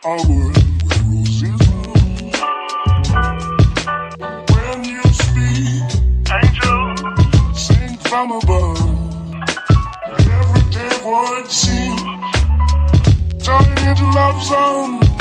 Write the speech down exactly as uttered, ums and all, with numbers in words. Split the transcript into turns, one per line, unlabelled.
a world where roses bloom. When you speak, angels sing from above. Everyday words seem turning into love songs.